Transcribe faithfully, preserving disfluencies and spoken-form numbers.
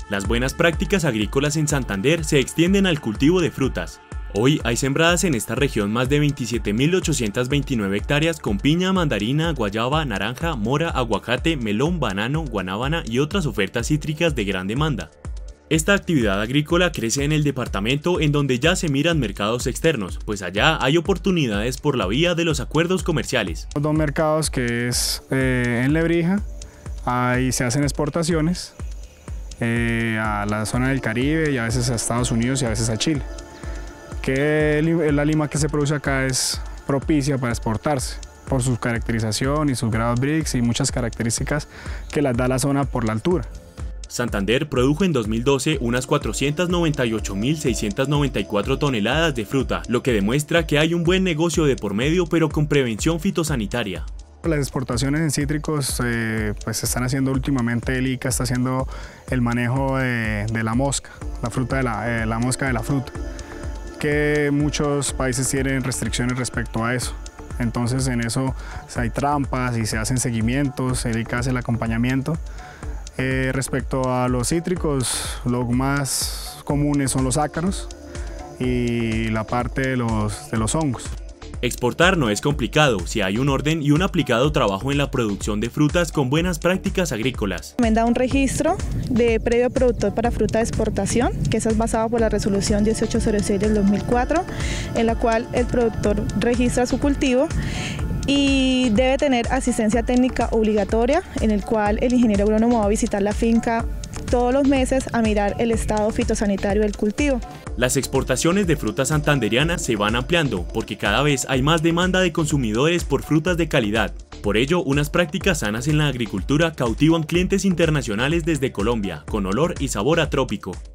Las buenas prácticas agrícolas en Santander se extienden al cultivo de frutas. Hoy hay sembradas en esta región más de veintisiete mil ochocientas veintinueve hectáreas con piña, mandarina, guayaba, naranja, mora, aguacate, melón, banano, guanábana y otras ofertas cítricas de gran demanda. Esta actividad agrícola crece en el departamento, en donde ya se miran mercados externos, pues allá hay oportunidades por la vía de los acuerdos comerciales. Los dos mercados que es eh, en Lebrija, ahí se hacen exportaciones eh, a la zona del Caribe y a veces a Estados Unidos y a veces a Chile. Que la lima que se produce acá es propicia para exportarse por su caracterización y sus grados Brix y muchas características que las da la zona por la altura. Santander produjo en dos mil doce unas cuatrocientas noventa y ocho mil seiscientas noventa y cuatro toneladas de fruta, lo que demuestra que hay un buen negocio de por medio, pero con prevención fitosanitaria. Las exportaciones en cítricos eh, pues se están haciendo últimamente. El I C A está haciendo el manejo de, de la mosca, la, fruta de la, eh, la mosca de la fruta, que muchos países tienen restricciones respecto a eso. Entonces en eso hay trampas y se hacen seguimientos, el I C A hace el acompañamiento. Eh, respecto a los cítricos, lo más comunes son los ácaros y la parte de los, de los hongos. Exportar no es complicado si hay un orden y un aplicado trabajo en la producción de frutas con buenas prácticas agrícolas. Me da un registro de previo productor para fruta de exportación, que eso es basado por la resolución dieciocho cero seis del dos mil cuatro, en la cual el productor registra su cultivo y debe tener asistencia técnica obligatoria, en el cual el ingeniero agrónomo va a visitar la finca todos los meses a mirar el estado fitosanitario del cultivo. Las exportaciones de frutas santanderianas se van ampliando porque cada vez hay más demanda de consumidores por frutas de calidad. Por ello, unas prácticas sanas en la agricultura cautivan clientes internacionales desde Colombia, con olor y sabor a trópico.